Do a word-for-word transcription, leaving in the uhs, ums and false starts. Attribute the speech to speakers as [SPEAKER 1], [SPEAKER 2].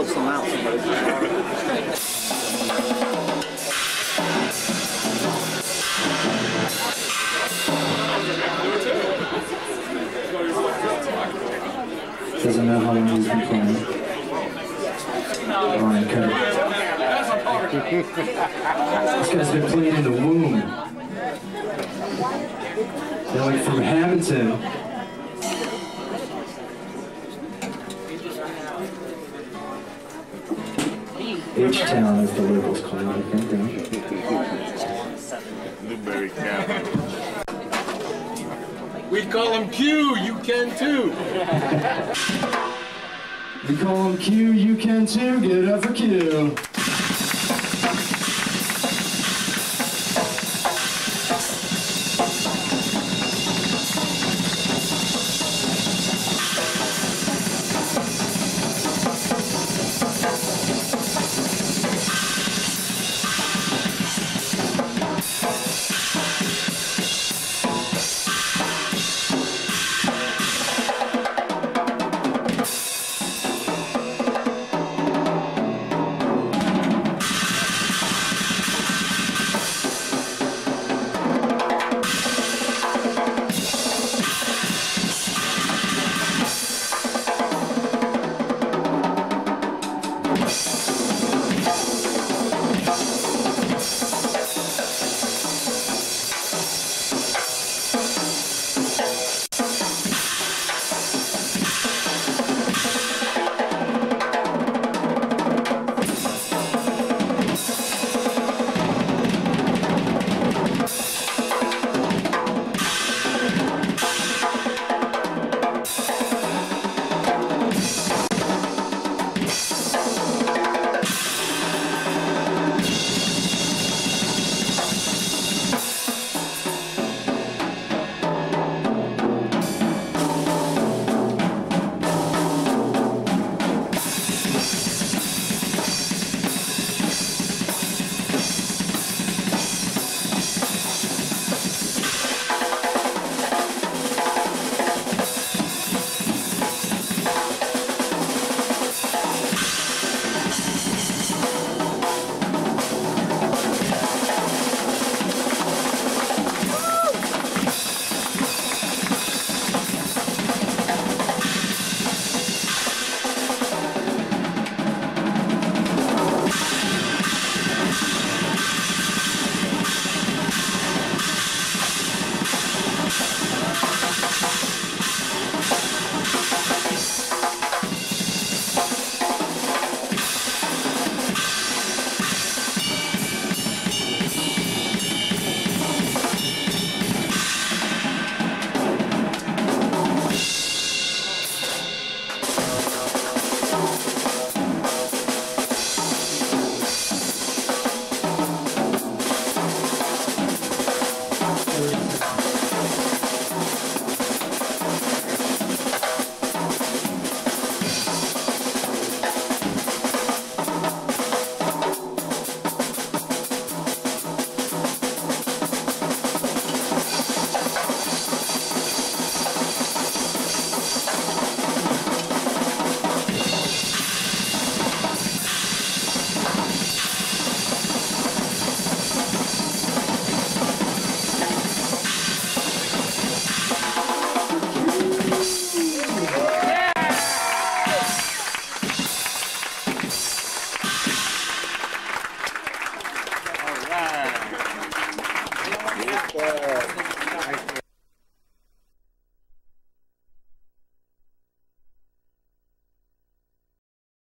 [SPEAKER 1] help them out.
[SPEAKER 2] Doesn't know how long he's been playing. Ryan Cook. This guy's been playing in the womb. They're like from Hamilton. H-Town is the locals call it, I think.
[SPEAKER 3] Newberry County. We call him Q, you can too.
[SPEAKER 2] We call him Q, you can too, get it up for Q.
[SPEAKER 3] All right.